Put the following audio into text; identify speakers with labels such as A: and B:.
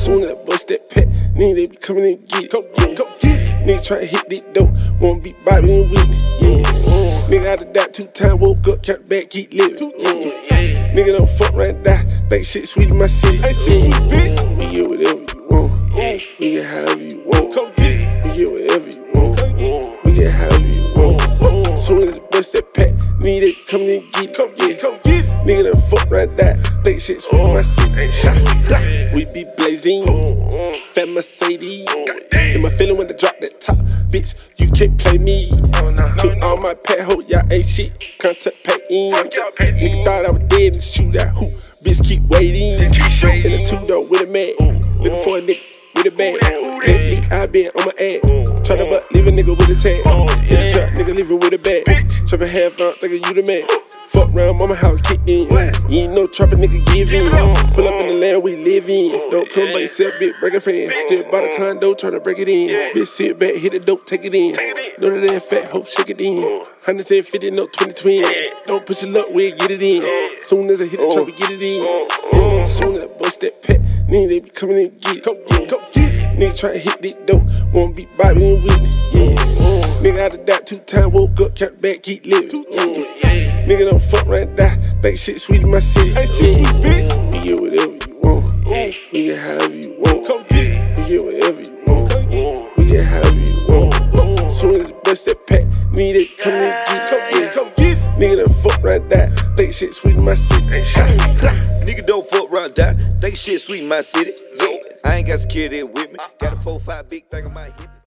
A: Soon as I bust that pack, nigga, they be coming and get it. Go get it. Nigga tryna hit this dope, wanna be Bobby and Whitney. Yeah. Nigga out of that 2 times, woke up, count back, keep living. Nigga don't fuck right now, think shit sweet in my city. Ain't shit sweet, bitch. We get whatever you want. We get however you want. Come get it. We get whatever you want. We get however you want. Soon as I bust that pack, nigga, they be coming and get it. Come get it. Nigga done fuck right now, think shit sweet in my city. We be blazing, fat Mercedes. In my feeling when I drop that top, bitch, you can't play me. Took all my pet hoe, y'all ain't shit, contemplating. Nigga thought I was dead and shoot that hoop, bitch keep waiting. In the 2-door with a man, looking for a nigga with a bag. Lately I been on my ass, tryna but leave a nigga with a tag. In the shop, nigga living with a bag, trapping half out, thinking you the man. Fuck round, mama house kick in. You ain't no trapper nigga give in. Pull up in the land we live in. Don't come by yourself, bitch, break a fan. Just bought a condo, tryna break it in. Bitch, sit back, hit the dope, take it in. Know that ain't fat, hope shake it in. 150, no 20 twin. Don't push your luck, we'll get it in. Soon as I hit the trap, we get it in. Soon as I bust that pack, nigga, they be coming and get it. Come get it. Nigga tryna hit this dope, wanna be Bobby and Whitney. Yeah. Nigga out of that 2 times, woke up, count back, keep living. Nigga don't fuck right now, think shit sweet in my city. Ain't shit sweet, bitch. We get whatever you want. We get however you want. Come get it. We get whatever you want. We get however you want. Soon as I bust that pack, nigga they come and get it. Come get it. Nigga done fuck right now, think shit sweet in my city.
B: Nigga don't fuck right now, think shit sweet in my city. Yeah, I ain't got security with me. Got a 4-5 big thing on my hip.